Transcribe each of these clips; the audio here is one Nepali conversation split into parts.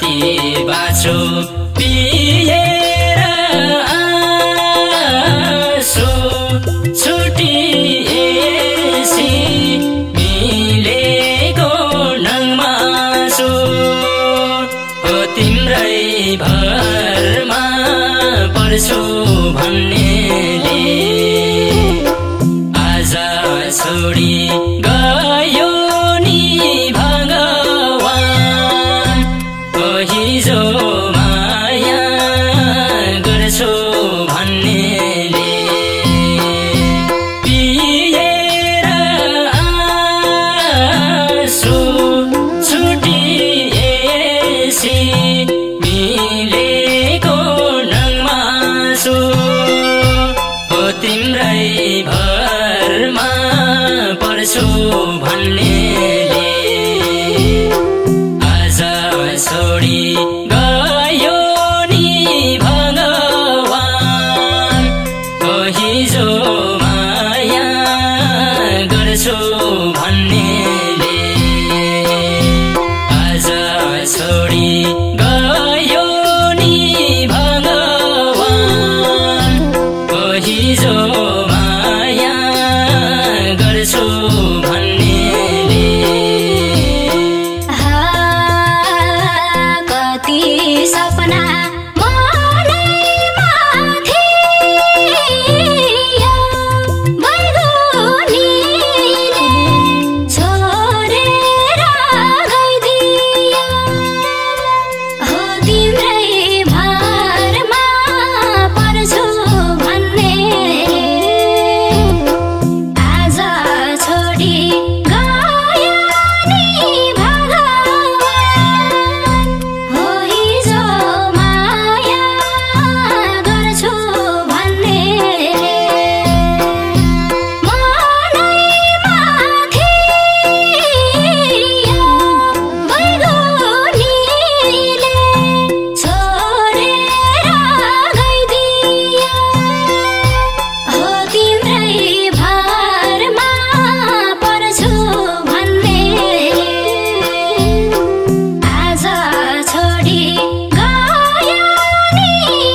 कति बाँचो पिएर आँसु छुटिएसी मिलेको नङमासु हो तिम्रै भरमा पर्छु भन्नेले आज छोडी गयो नि भगवान हो हिजो माया गर्छु भन्नेले पिएर आँसु छुटिएसी मिलेको नङमासु हो तिम्रै भरमा पर्छु भन्नेले आज छोडी गयो नि भगवान हो हिजो माया गर्छु भन्नेले आज छोडी गयो नि भगवान हो हिजो माया गर्छु भन्नेले कति सपना मनैमा थियो बैगुनीले छोडेर गइदियो हो तिम्रै भरमा पर्छु भन्नेले आज छोडी गयो नि भगवान हो हिजो माया गर्छु भन्नेले मनैमा थियो बैगुनीले छोडेर गइदियो हो तिम्रै भरमा पर्छु भन्नेले आज छोडी गयो नि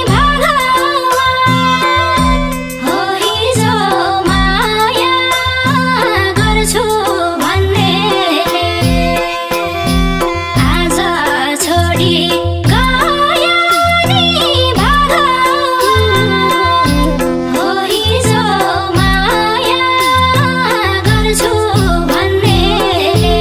भगवान हो हिजो माया गर्छु भन्नेले आज छोडी गयो नि भगवान हो हिजो माया गर्छु भन्नेले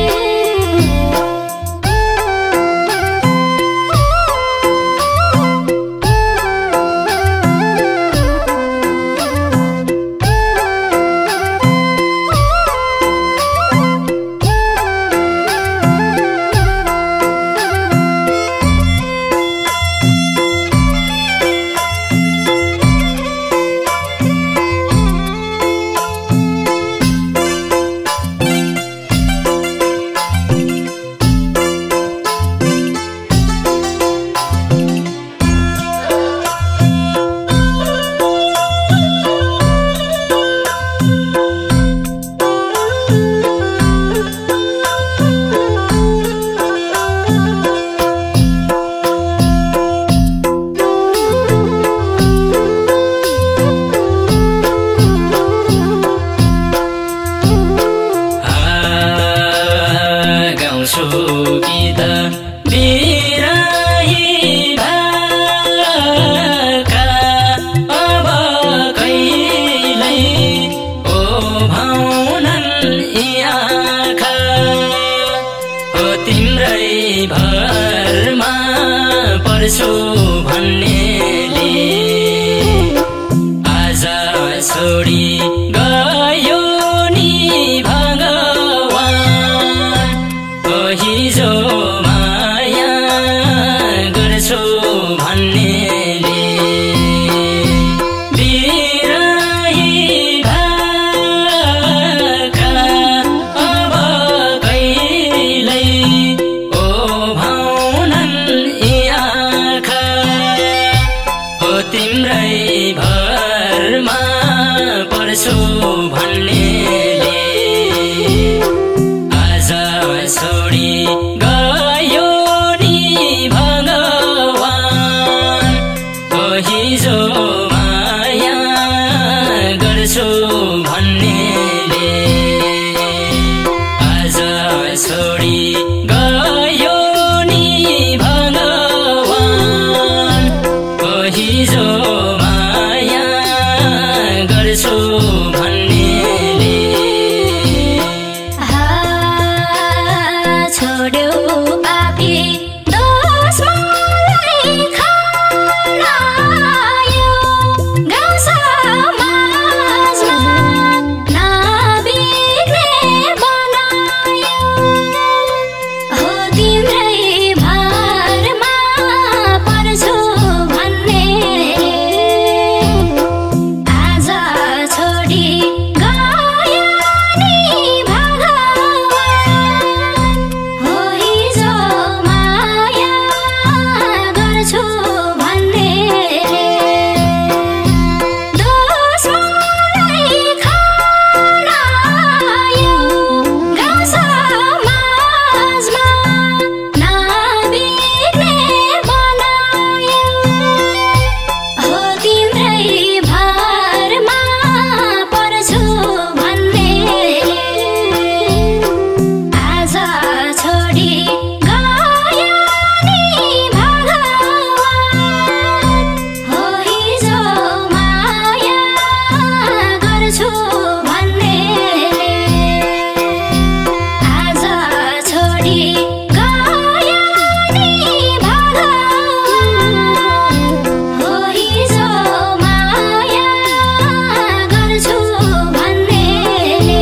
गाउँछु गीत बिराही भाका अब कहिल्यै ओभाउनन् यी आँखा हो तिम्रै भरमा पर्छु भन्नेले आज छोडी गयो नि भगवान हो हिजो माया गर्छु भन्नेले बिराही भाका अब कहिल्यै ओभाउनन् यी आँखा हो तिम्रै भरमा पर्छु भन्नेले आज छोडी गयो नि भगवान छोडी गयो नि भगवान हिजो माया गर्छु भन्नेले छोड्यो पापी दोष मलाई खनायो गाउँ समाजमा नबिग्रे बनायो हो तिम्रै भरमा पर्छु भन्ने आज छोडी गयो नि भगवान हो हिजो माया गर्छु भन्नेले दोष मलाई खनायो गाउँ समाजमा नबिग्रे बनायो हो तिम्रै भरमा पर्छु भन्नेले आज छोडी गयो नि भगवान हो हिजो माया गर्छु भन्नेले आज छोडी गयो नि भगवान हो हिजो माया गर्छु भन्नेले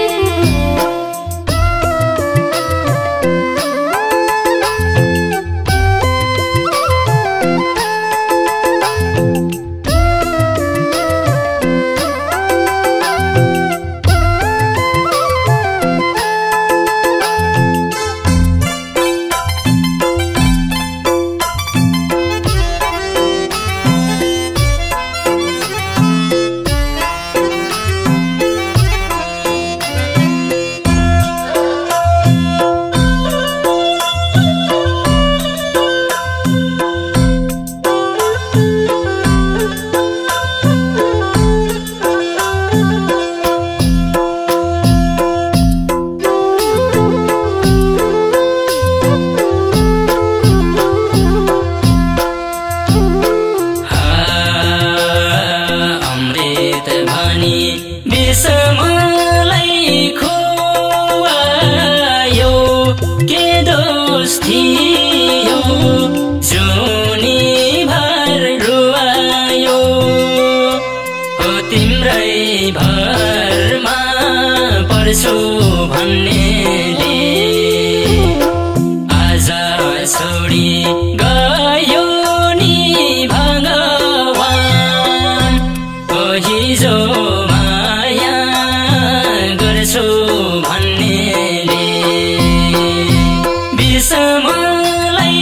अमृत भनी विषमलाई खुवायो के दोष थियो जुनी भर रुवायो हो तिम्रै भरमा पर्छु भन्नेले आज छोडी गयो नि भगवान हो हिजो माया गर्छु भन्नेले विषमलाई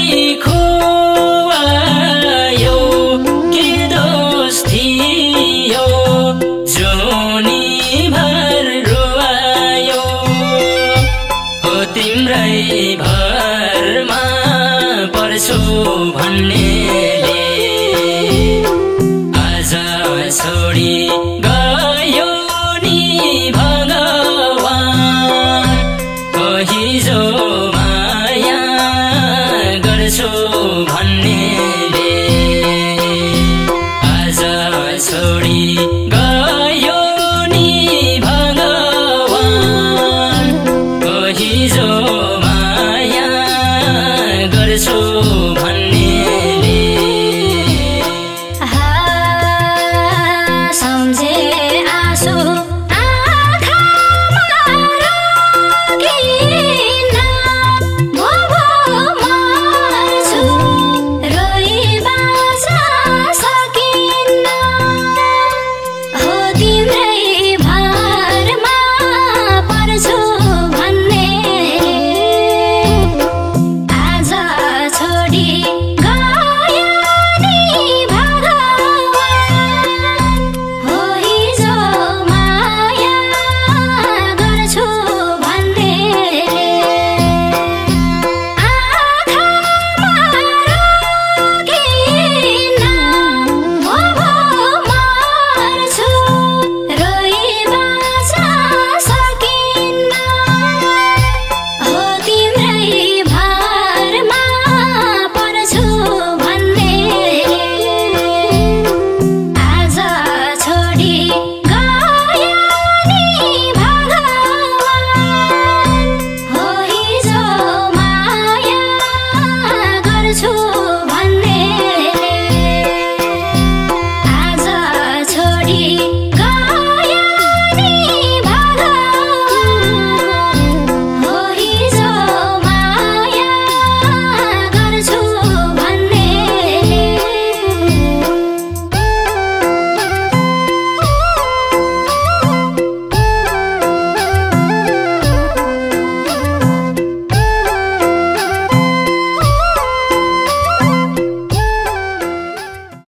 खुवायो के दोष थियो जुनी भर रुवायो हो तिम्रै भरमा पर्छु भन्नेले आज छोडी गयो नि भगवान हो हिजो माया गर्छु भन्नेले आज छोडी गयो नि भगवान हो हिजो